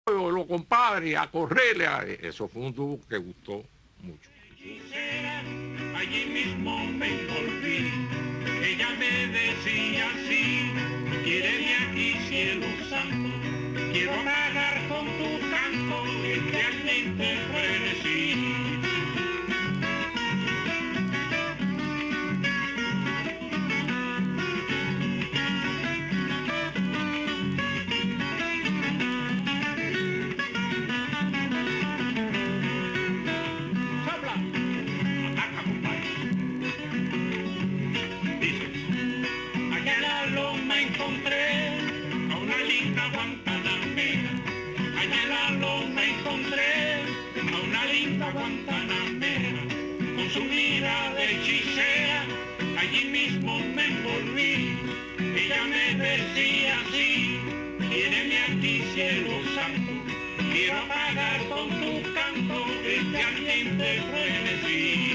los compadres, a correrle. Eso fue un dúo que gustó mucho. Allí mismo me envolví, ella me decía así, quiéreme aquí cielo santo, quiero pagar con tu canto este ardiente frenesí. Guantanamera, con su mirada hechicera, allí mismo me envolví. Ella me decía así, quiéreme aquí cielo santo, quiero apagar con tu canto este ardiente frenesí.